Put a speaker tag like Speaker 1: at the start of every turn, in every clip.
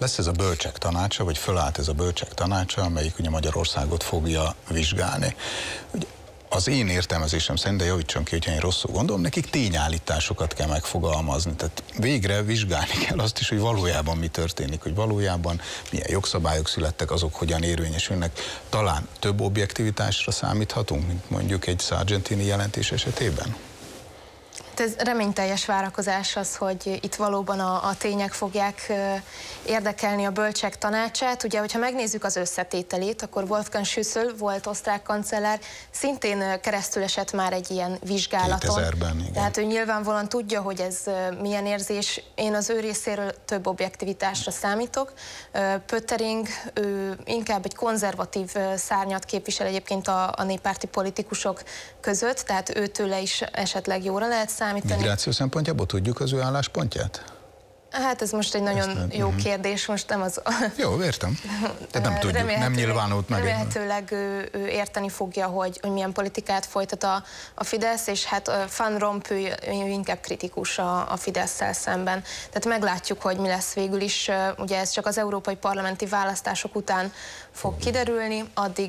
Speaker 1: lesz ez a bölcsek tanácsa, vagy fölállt ez a bölcsek tanácsa, amelyik ugye Magyarországot fogja vizsgálni. Ugye az én értelmezésem szerint, de javítson ki, hogyha én rosszul gondolom, nekik tényállításokat kell megfogalmazni. Tehát végre vizsgálni kell azt is, hogy valójában mi történik, hogy valójában milyen jogszabályok születtek, azok hogyan érvényesülnek. Talán több objektivitásra számíthatunk, mint mondjuk egy Sargentini jelentés esetében?
Speaker 2: Ez reményteljes várakozás az, hogy itt valóban a tények fogják érdekelni a bölcsek tanácsát. Ugye, hogyha megnézzük az összetételét, akkor Wolfgang Schüssel volt osztrák kancellár, szintén keresztül esett már egy ilyen vizsgálaton.
Speaker 1: 2000-ben, igen.
Speaker 2: Tehát ő nyilvánvalóan tudja, hogy ez milyen érzés. Én az ő részéről több objektivitásra számítok. Pöttering, ő inkább egy konzervatív szárnyat képvisel egyébként a néppárti politikusok között, tehát őtőle is esetleg jóra lehet számítani.
Speaker 1: Migráció szempontjából tudjuk az ő álláspontját?
Speaker 2: Hát ez most egy nagyon jó kérdés, most nem az...
Speaker 1: Jó, értem. De nem tudjuk, nem nyilvánult meg.
Speaker 2: Remélhetőleg ő érteni fogja, hogy milyen politikát folytat a Fidesz, és hát Van Rompuy inkább kritikus a Fidesszel szemben. Tehát meglátjuk, hogy mi lesz végül is. Ugye ez csak az európai parlamenti választások után fog kiderülni,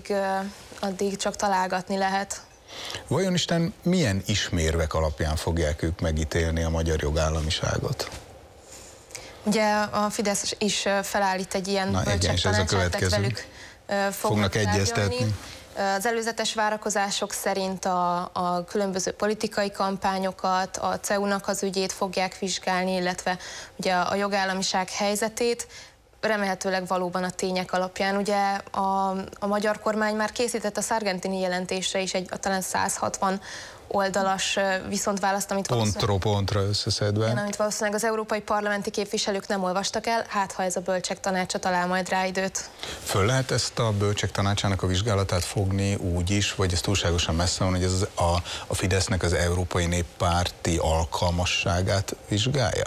Speaker 2: addig csak találgatni lehet.
Speaker 1: Vajon Isten milyen ismérvek alapján fogják ők megítélni a magyar jogállamiságot?
Speaker 2: Ugye a Fidesz is felállít egy ilyen bölcsek tanácsát, tehát velük fognak egyeztetni. Az előzetes várakozások szerint a különböző politikai kampányokat, a CEU-nak az ügyét fogják vizsgálni, illetve ugye a jogállamiság helyzetét. Remélhetőleg valóban a tények alapján. Ugye a magyar kormány már készített a Sargentini jelentésre is egy talán 160 oldalas viszontválaszt, amit
Speaker 1: pontról pontra összeszedve.
Speaker 2: Igen, amit valószínűleg az európai parlamenti képviselők nem olvastak el, hát ha ez a bölcsek tanácsa talál majd rá időt.
Speaker 1: Föl lehet ezt a bölcsek tanácsának a vizsgálatát fogni úgy is, vagy ez túlságosan messze van, hogy ez a Fidesznek az európai néppárti alkalmasságát vizsgálja?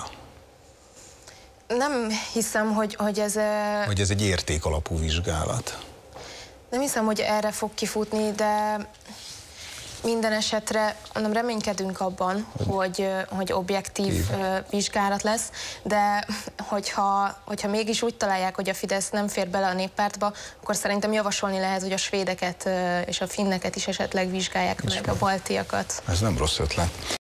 Speaker 2: Nem hiszem, hogy ez...
Speaker 1: Hogy ez egy értékalapú vizsgálat.
Speaker 2: Nem hiszem, hogy erre fog kifutni, de minden esetre reménykedünk abban, hogy objektív vizsgálat lesz, de hogyha mégis úgy találják, hogy a Fidesz nem fér bele a néppártba, akkor szerintem javasolni lehet, hogy a svédeket és a finneket is esetleg vizsgálják meg, a baltiakat.
Speaker 1: Ez nem rossz ötlet.